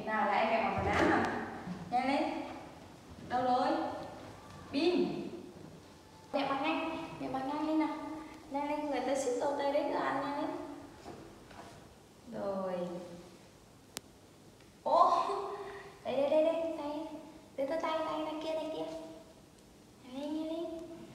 Nào lại mẹ mặc quần áo nào. Nhanh lên. Đâu rồi? Pin. Mẹ mặc nhanh lên nào. Nhanh lên, người ta ship dâu tây đấy cứ ăn nhanh lên. Rồi. Ô, đây, tay. Đưa tay kia. Nhanh lên.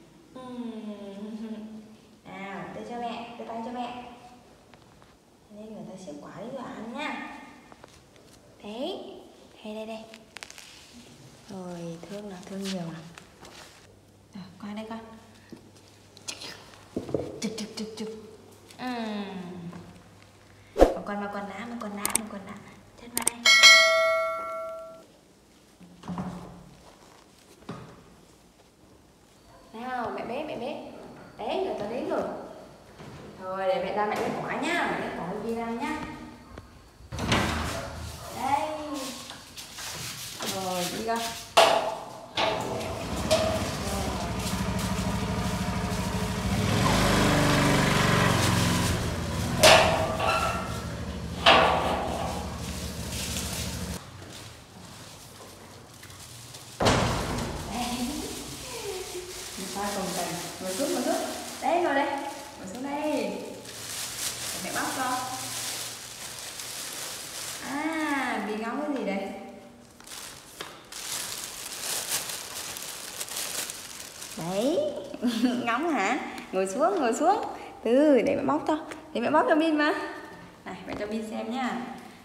Nào, đưa tay cho mẹ. Đây, người ta xếp quả đi rồi ăn nha. Đấy, đây. Rồi, thương nhiều nào. Rồi, qua đây con. Trực. Một con đá. Chân vào đây. Nào, mẹ bé. Đấy, người ta đến rồi. Rồi, để mẹ ra mẹ lấy quả nhá. Mẹ lấy quả đi ra nhá. Đây. Rồi, đi ra. Ngồi xuống. Đấy, ngồi đây. Ngồi xuống đây. Để mẹ bóc cho. Bị ngóng cái gì đây? Đấy. Ngóng hả? Ngồi xuống. Từ, để mẹ bóc cho. Để mẹ bóc cho Bin mà. Này, mẹ cho Bin xem nha.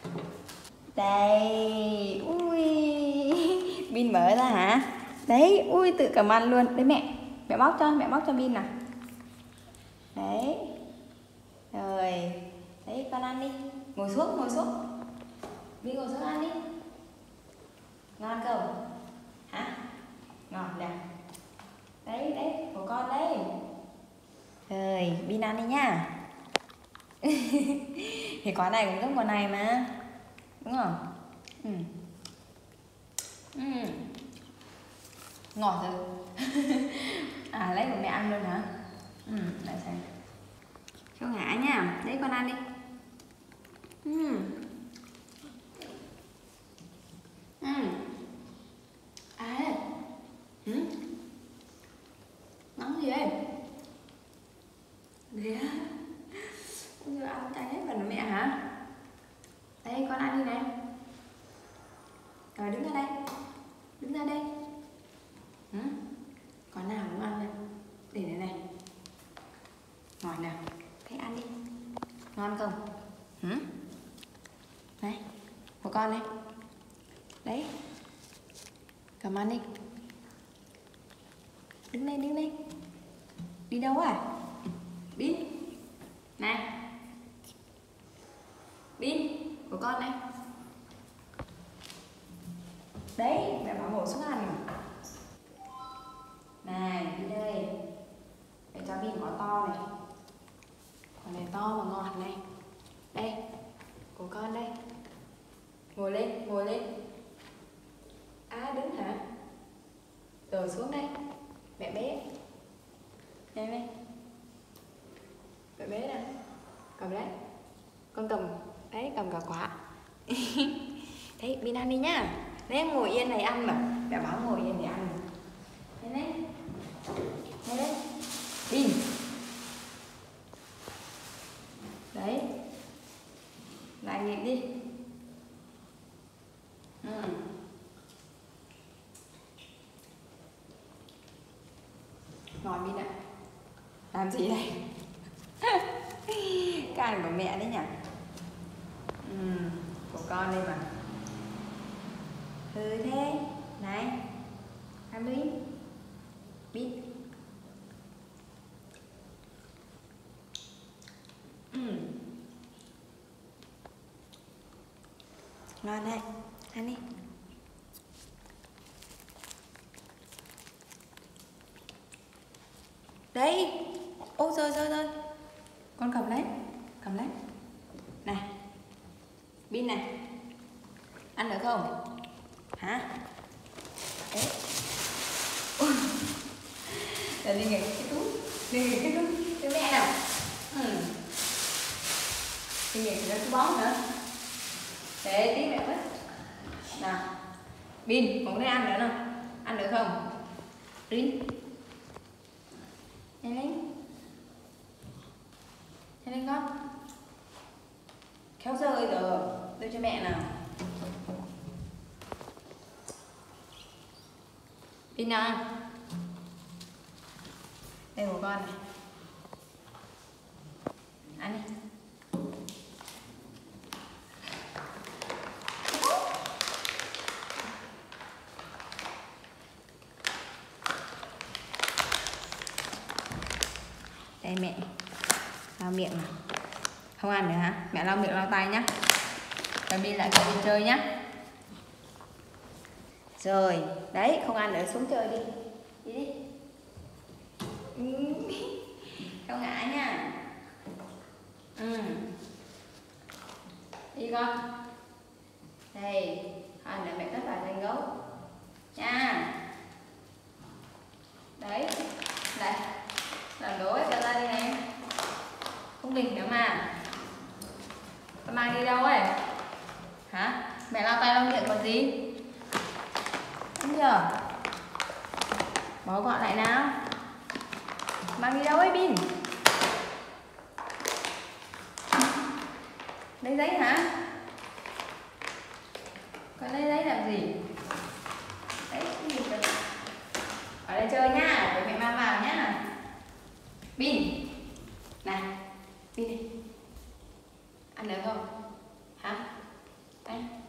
Đây. Ui. Bin mở ra hả? Đấy, ui tự cầm ăn luôn. Đấy mẹ bóc cho Bin nào. Đấy. Rồi. Đấy, con ăn đi. Ngồi xuống. Bin ngồi xuống ăn đi. Ngon không? Hả? Ngon nè. Đấy, của con đây. Rồi, Bin ăn đi nha. Thì quả này cũng giống quả này mà. Đúng không? Ngọt rồi. Lấy của mẹ ăn luôn hả? Lại xem. Cho ngã nha. Đấy, con ăn đi. Nóng gì đây? Đấy á. Giờ ăn cay hết phần của mẹ hả? Đây, con ăn đi này. Rồi, đứng ra đây. Con nào cũng ăn đây. Để này. Ngọt nào. Thế ăn đi. Ngon không? Này, của con này. Đấy. Cầm ăn đi. Đứng đây. Đi đâu à? Bin. Này. Bin, của con này. Đấy, mẹ bảo ngồi xuống ăn. Này, đi đây. Để cho Bin có to này. Quả này to mà ngọt này. Đây, của con đây. Ngồi lên. Đứng hả? Rồi xuống đây. Mẹ bé. Nhanh lên. Mẹ bé nè. Cầm đấy. Con cầm. Đấy, cầm cả quả. Đấy, Bin ăn đi nhá. Đấy, em ngồi yên này ăn mà. Mẹ bảo ngồi yên để ăn mà. Nhanh lên. Bin. Đấy. Lại nhịp đi. Ngon Bin ạ. Làm gì đây? Cái này của mẹ đấy nhỉ? Của con đây mà. Thế. Này. Ăn đi. Bin. Ngon đấy. Ăn đi. Đấy. Ôi rồi. Con cầm lấy. Này. Bin này. Ăn được không? Hả? Đấy. Rồi đi nghịch cái túi. Cho mẹ nào. Đi nghịch cái túi bóng nữa. Để tí mẹ vứt. Nào, Bin, con có ăn nữa nào? Ăn được không? Bin, nhanh lên, nhanh lên con. Khéo rơi rồi, đưa cho mẹ nào. Bin nào, đây của con này, ăn đi. Đây mẹ lau miệng nào. Không ăn nữa hả? Mẹ lau miệng lau tay nhá. Rồi Bin lại chạy đi chơi nhá. Rồi, đấy, không ăn nữa, xuống chơi đi. Đi đi. Không ngại nha. Đi con. Đây, ăn nữa mẹ cất vào danh gấu. Nha. Đấy. Đây. Làm đố cho ra đi này. Không đỉnh nữa mà. Con mang đi đâu ấy? Hả? Mẹ lau tay lau miệng còn gì? Đúng chưa? Bó gọn lại nào. Mang đi đâu ấy Bin? Lấy giấy hả? Con lấy giấy làm gì? Đấy, cái gì vậy? Ở đây chơi nhá, để mẹ mang vào nhá. Bin, này, Bin đi. Ăn được không? Hả? Đây.